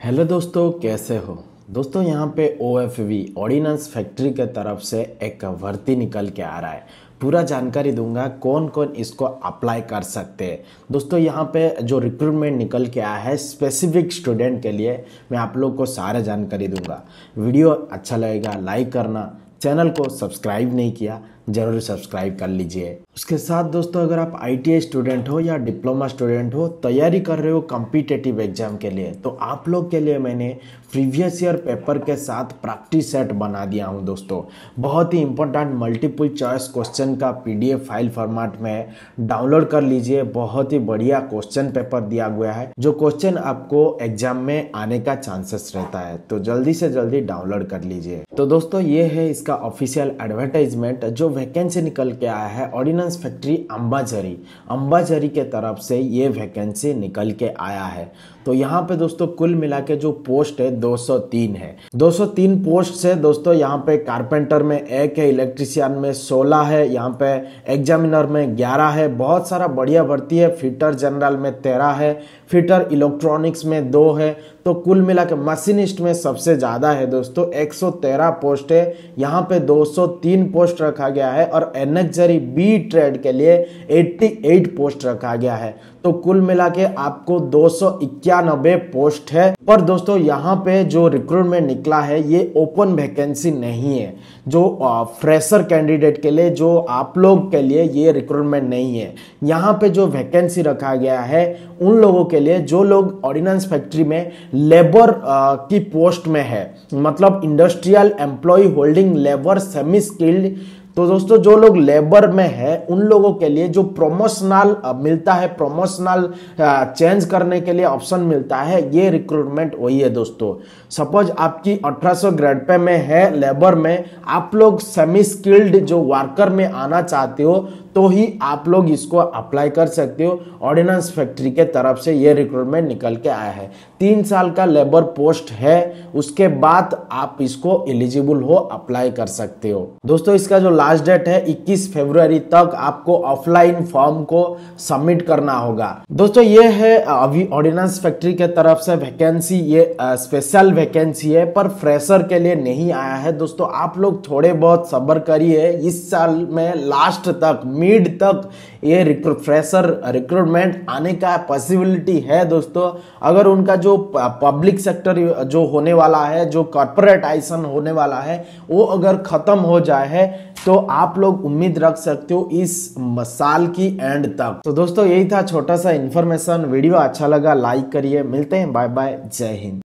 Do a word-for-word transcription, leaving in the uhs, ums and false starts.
Hello दोस्तों, कैसे हो दोस्तों। यहाँ पे O F B ordnance factory के तरफ से एक भर्ती निकल के आ रहा है। पूरा जानकारी दूंगा कौन कौन इसको अप्लाई कर सकते हैं। दोस्तों यहाँ पे जो रिक्रूटमेंट निकल के आया है स्पेसिफिक स्टूडेंट के लिए, मैं आप लोग को सारे जानकारी दूंगा। वीडियो अच्छा लगेगा लाइक करना, चैनल को सब्सक्राइब नहीं किया जरूर सब्सक्राइब कर लीजिए। उसके साथ दोस्तों अगर आप आई टी आई स्टूडेंट हो या डिप्लोमा स्टूडेंट हो, तैयारी कर रहे हो कॉम्पिटिटिव एग्जाम के लिए, तो आप लोग के लिए मैंने प्रीवियस ईयर पेपर के साथ प्रैक्टिस सेट बना दिया हूं दोस्तों। बहुत ही इंपॉर्टेंट मल्टीपल चॉइस क्वेश्चन का P D F file format में डाउनलोड कर लीजिए। बहुत ही बढ़िया क्वेश्चन पेपर दिया गया है, जो क्वेश्चन आपको एग्जाम में आने का चांसेस रहता है, तो जल्दी से जल्दी डाउनलोड कर लीजिए। तो दोस्तों ये है इसका ऑफिशियल एडवर्टाइजमेंट। जो वैकेंसी निकल के आया है ऑर्डिनेंस फैक्ट्री अंबाझरी अंबाझरी के तरफ से ये वैकेंसी निकल के आया है। तो यहाँ पे दोस्तों कुल मिला के जो पोस्ट है दो सौ तीन है। दो सौ तीन पोस्ट से दोस्तों यहाँ पे कारपेंटर में एक है, इलेक्ट्रिशियन में सोलह है, यहाँ पे एग्जामिनर में ग्यारह है। बहुत सारा बढ़िया भर्ती है। फिटर जनरल में तेरह है, फिटर इलेक्ट्रॉनिक्स में दो है। तो कुल मिला के मशीनिस्ट में सबसे ज्यादा है दोस्तों, एक सौ तेरह पोस्ट है। यहाँ पे दो सौ तीन पोस्ट रखा गया है और एनेक्जरी बी ट्रेड के लिए अठासी पोस्ट रखा गया है। तो कुल मिला के आपको दो सौ इक्यानबे पोस्ट है। पर दोस्तों यहाँ पे जो रिक्रूटमेंट निकला है ये ओपन वैकेंसी नहीं है। जो फ्रेशर कैंडिडेट के लिए, जो आप लोग के लिए ये रिक्रूटमेंट नहीं है। यहाँ पे जो वैकेंसी रखा गया है उन लोगों के लिए जो लोग ऑर्डिनेंस फैक्ट्री में लेबर की पोस्ट में है, मतलब industrial employ holding labour semi skilled. तो दोस्तों जो लोग लेबर में है उन लोगों के लिए जो प्रोमोशनल मिलता है, प्रोमोशनल चेंज करने के लिए ऑप्शन मिलता है, ये रिक्रूटमेंट वही है दोस्तों। सपोज आपकी अठारह सौ ग्रेड पे में है लेबर में, आप लोग सेमी स्किल्ड जो वर्कर में आना चाहते हो तो ही आप लोग इसको अप्लाई कर सकते हो। ऑर्डिनेंस फैक्ट्री के तरफ से ये रिक्रूटमेंट निकल के आया है। तीन साल का लेबर पोस्ट है, उसके बाद आप इसको एलिजिबल हो, अप्लाई कर सकते हो। दोस्तों इसका जो लास्ट डेट है इक्कीस फरवरी तक आपको ऑफलाइन फॉर्म को सबमिट करना होगा। दोस्तों ये है अभी ऑर्डिनेंस फैक्ट्री के तरफ से वैकेंसी, ये स्पेशल वैकेंसी है पर फ्रेशर के लिए नहीं आया है। दोस्तों आप लोग थोड़े बहुत सब्र करिए, इस साल में लास्ट तक मिड तक ये रिक्रूट फ्रेशर रिक्रूटमेंट आने का पॉसिबिलिटी है दोस्तों। अगर उनका जो पब्लिक सेक्टर जो होने वाला है, जो कॉर्पोरेटाइजेशन होने वाला है, वो अगर खत्म हो जाए है तो आप लोग उम्मीद रख सकते हो इस साल की एंड तक। तो दोस्तों यही था छोटा सा इन्फॉर्मेशन। वीडियो अच्छा लगा लाइक करिए। मिलते हैं, बाय बाय, जय हिंद।